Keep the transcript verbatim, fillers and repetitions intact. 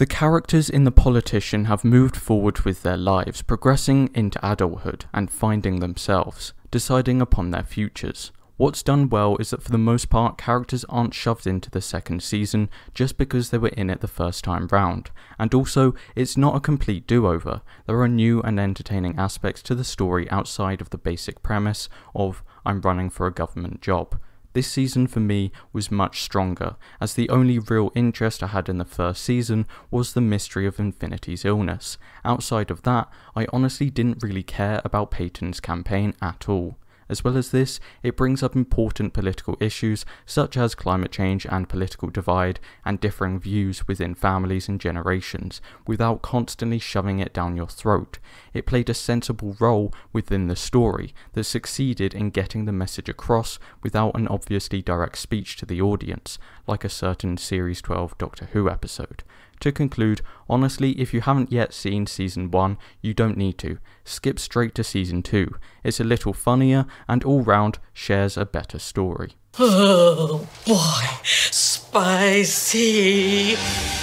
The characters in The Politician have moved forward with their lives, progressing into adulthood and finding themselves, deciding upon their futures. What's done well is that for the most part, characters aren't shoved into the second season just because they were in it the first time round, and also it's not a complete do-over. There are new and entertaining aspects to the story outside of the basic premise of I'm running for a government job. This season for me was much stronger, as the only real interest I had in the first season was the mystery of Infinity's illness. Outside of that, I honestly didn't really care about Payton's campaign at all. As well as this, it brings up important political issues such as climate change and political divide and differing views within families and generations, without constantly shoving it down your throat. It played a sensible role within the story that succeeded in getting the message across without an obviously direct speech to the audience, like a certain Series twelve Doctor Who episode. To conclude, honestly, if you haven't yet seen Season one, you don't need to. Skip straight to Season two. It's a little funnier and all round shares a better story. Oh boy, spicy!